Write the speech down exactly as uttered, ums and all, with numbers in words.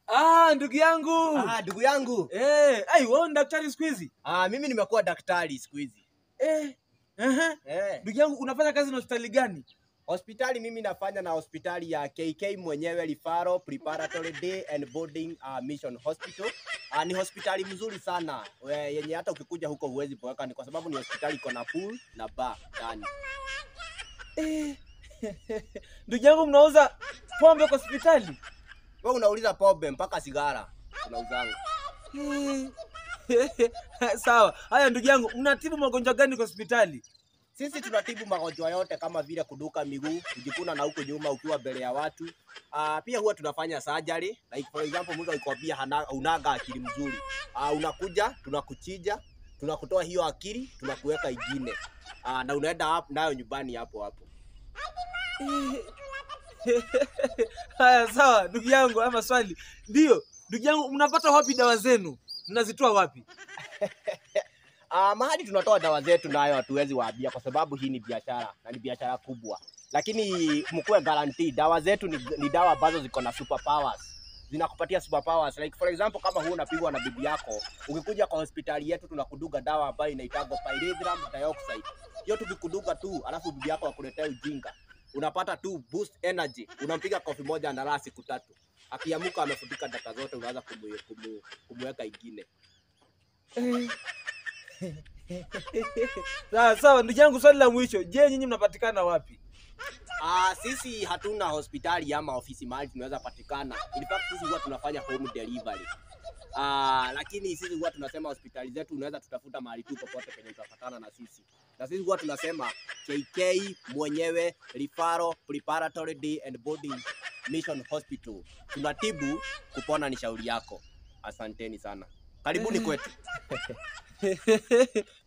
Ah, ndugu yangu. Ah, ndugu yangu. Eh, ai wewe ni daktari siku hizi? Ah, mimi nimekuwa daktari siku hizi. Eh. Aha. Eh. Ndugu yangu unafanya kazi na hospitali gani? Hospitali mimi nafanya na hospitali ya K K mwenyewe Referral Preparatory Day and Boarding uh, Mission Hospital. Uh, ni hospitali mzuri sana. We, yenye hata ukikuja huko huwezi boeka ni kwa sababu ni hospitali iko na pool na bar ndani. Eh. Ndugu yangu mnauza pombe kwa hospitali? Wewe unauliza pombe mpaka sigara unauzanga. Sawa. Haya ndugu yangu, mnatibu magonjwa gani kwa hospitali? Sisi tunatibu magonjwa yote kama vile kuduka miguu, kujikuna na huko nyuma ukiwa mbele ya watu. Uh, pia huwa tunafanya surgery. Like for example, mtu akikwambia unaga akili mzuri. Uh, unakuja, tunakuchija, tunakutoa hiyo akili, tunakuweka ingine. Uh, na unaenda hapo nayo nyumbani hapo hapo. Haya sawa ndugu yangu, ama swali. Ndio, ndugu yangu mnapata wapi dawa zenu? Mnazitoa wapi? Ah, uh, mahali tunatoa dawa zetu nayo hatuwezi waambia kwa sababu hii ni biashara na ni biashara kubwa. Lakini mkue guarantee dawa zetu ni, ni dawa ambazo ziko na super powers. Zinakupatia super powers. Like for example, kama huo unapigwa na bibi yako, ukikuja kwa hospitali yetu tunakuduga dawa ambayo inaitwa pyrethrum dioxide. Hiyo tukikuduga tu, alafu bibi yako akuletea ujinga. Unapata tu boost energy. Unampiga kofi moja na rasi siku tatu. Akiamuka amefutika data zote, unaanza kumweka kumu, kumweka ingine. Sawa sawa ndugu yangu, swali la mwisho. Je, nyinyi mnapatikana wapi? Ah, sisi hatuna hospitali ama ofisi mahali tunaweza patikana. In fact sisi huwa tunafanya home delivery. Ah, lakini sisi huwa tunasema hospitali zetu unaweza tutafuta mahali tu popote penye utapatana na sisi. Na sisi huwa tunasema K K mwenyewe Referral Preparatory Day and Boarding Mission Hospital. Tunatibu, kupona ni shauri yako. Asanteni sana. Karibuni kwetu.